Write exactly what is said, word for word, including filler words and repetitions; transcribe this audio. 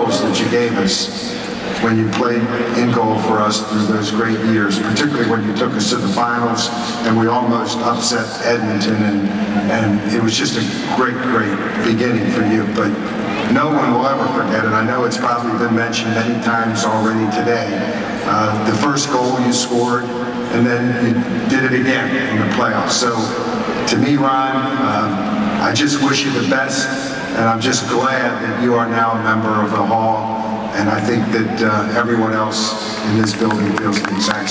goals that you gave us when you played in goal for us through those great years, particularly when you took us to the finals and we almost upset Edmonton, and, and it was just a great, great beginning for you. But no one will ever forget it. I know it's probably been mentioned many times already today. Uh, the first goal you scored, and then you did it again in the playoffs. So to me, Ron, um, I just wish you the best, and I'm just glad that you are now a member of the Hall. And I think that uh, everyone else in this building feels the exact